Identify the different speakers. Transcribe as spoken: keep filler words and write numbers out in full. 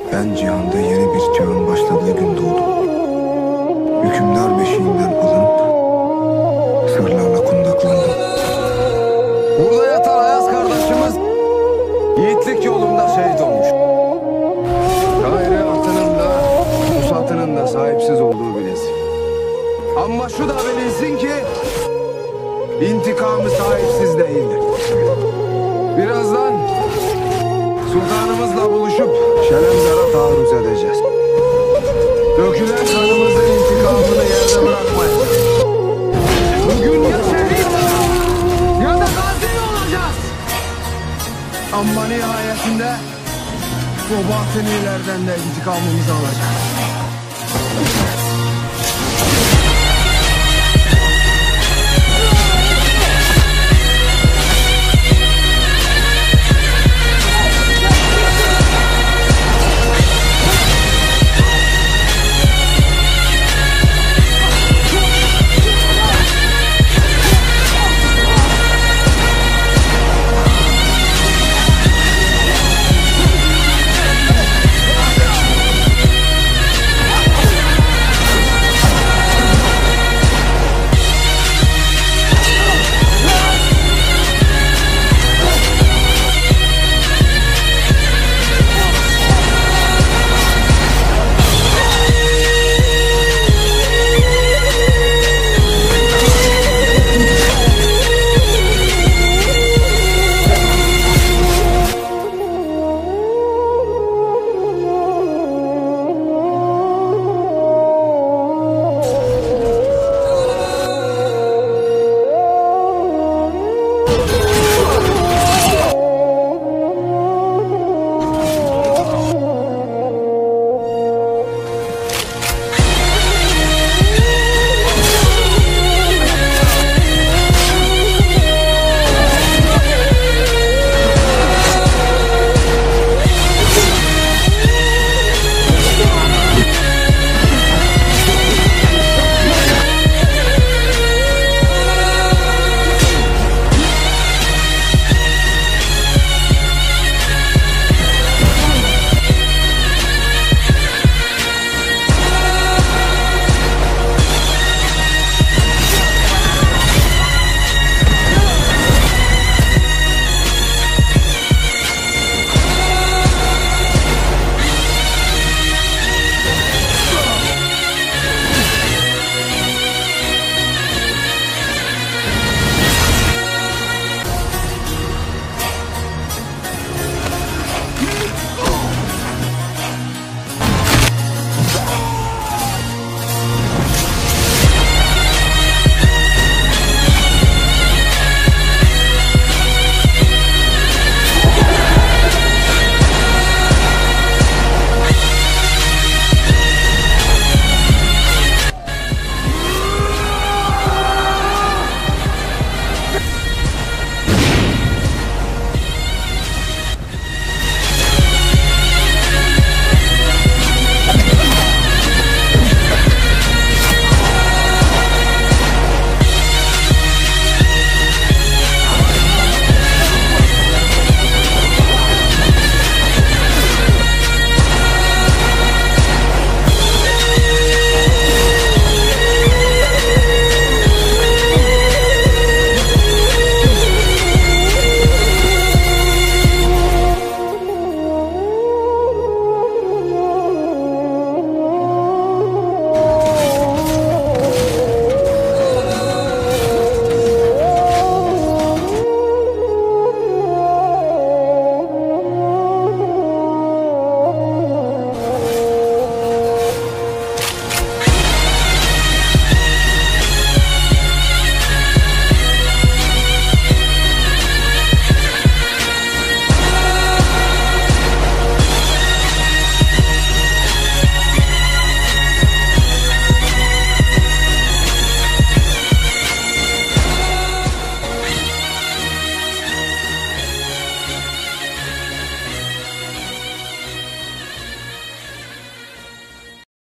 Speaker 1: Ben cihanda yeni bir çağın başladığı gün doğdum. Hükümdar beşiğinden alınıp sırlarla kundaklandım.
Speaker 2: Burada yatan Ayaz kardeşimiz yiğitlik yolunda şehit olmuş. Gayrı atının da pusatının da sahipsiz olduğu bilinsin. Ama şu da bilinsin ki intikamı sahipsiz değildir. Birazdan sultanımızla buluşup Şelemzar'a taarruz edeceğiz. Dökülen kanımızın intikamını yerde bırakmayın. Bugün ya şehit ya da gazi olacağız. Ama nihayetinde bu batınilerden de intikamımızı alacağız.